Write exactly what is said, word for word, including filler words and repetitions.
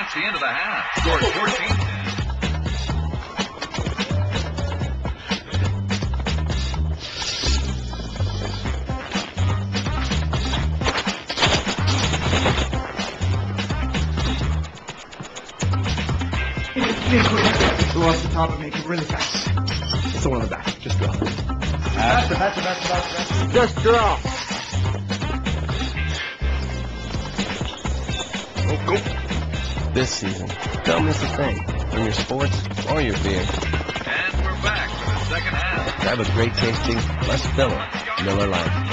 That's the end of the half. Score fourteen ten. Go off the top and make it really fast. It's the one on the back. Just go. Faster, faster, faster, faster. Just draw. Go, go. This season, don't miss a thing in your sports or your beer. And we're back for the second half. Grab a great tasting, less filler Miller Lite.